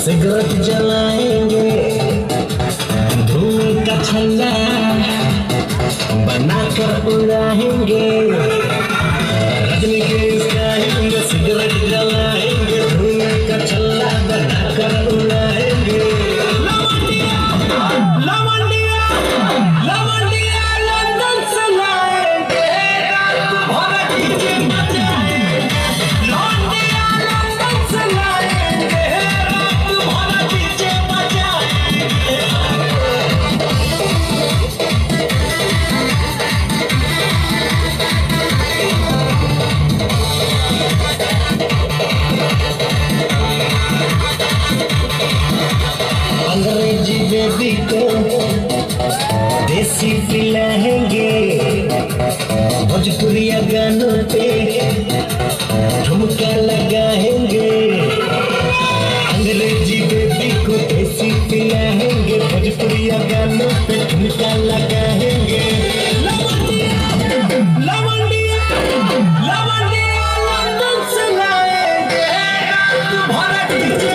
cigarette जलाएंगे धुएं का छल्ला बनाकर उड़ाएंगे रजनी के गाएंगे सिगरेट जलाएंगे धुएं का छल्ला बनाकर उड़ाएंगे लवंडिया लवंडिया लंदन से लाएंगे रात भर डीजे बजाएंगे लवंडिया लंदन से लाएंगे रात भर डीजे बजाएंगे अंग्रेजी बेबी को देसी पिलाएंगे भोजपुरिया गानों पे ठुमका लगाएंगे अंग्रेजी बेबी को देसी पिलाएंगे भोजपुरिया गानों पे ठुमका लगाएंगे लवंडिया लवंडिया लंदन से लाएंगे रात भर डीजे